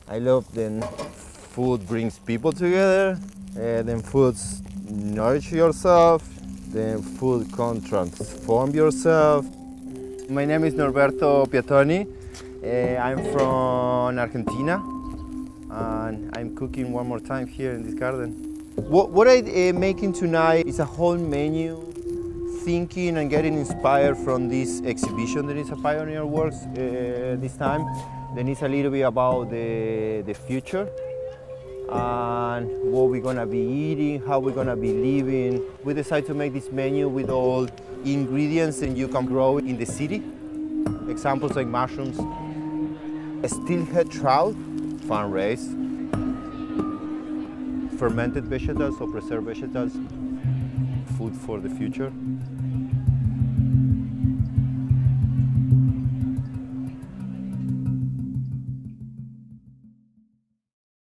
I love then food brings people together, then foods nourish yourself, then food can transform yourself. My name is Norberto Piattoni. I'm from Argentina, and I'm cooking one more time here in this garden. What I'm making tonight is a whole menu, thinking and getting inspired from this exhibition that is a Pioneer Works this time. Then it's a little bit about the future and what we're gonna be eating, how we're gonna be living. We decided to make this menu with all ingredients that you can grow in the city. Examples like mushrooms, steelhead trout, farm raised, fermented vegetables or preserved vegetables, food for the future.